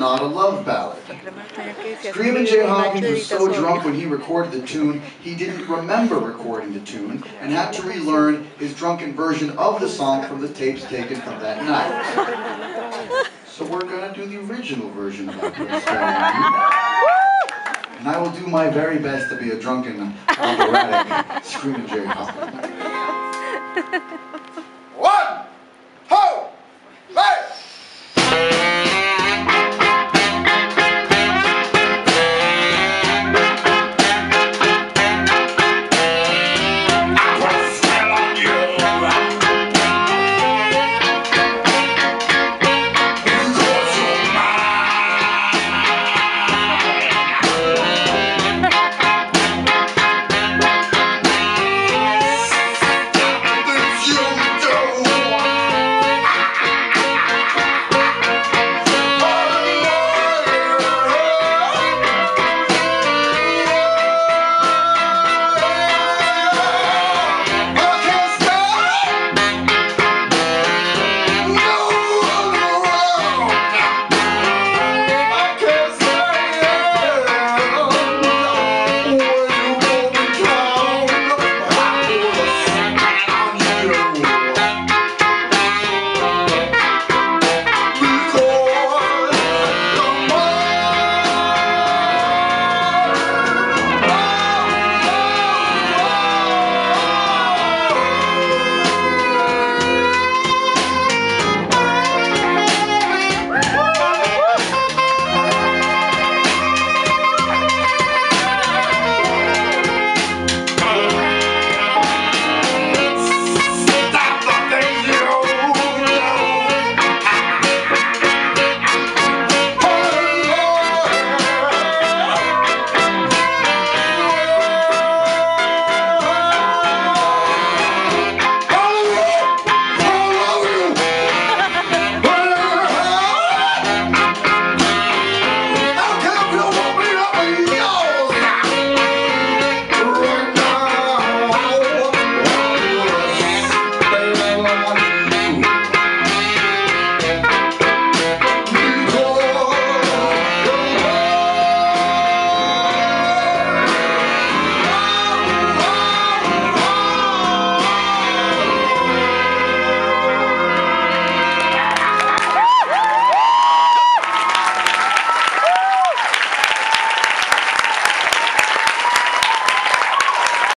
not a love ballad. Screamin' Jay Hawkins was so drunk when he recorded the tune, he didn't remember recording the tune and had to relearn his drunken version of the song from the tapes taken from that night. So we're gonna do the original version of that Prince. And I will do my very best to be a drunken, operatic Screamin' Jay Hawkins.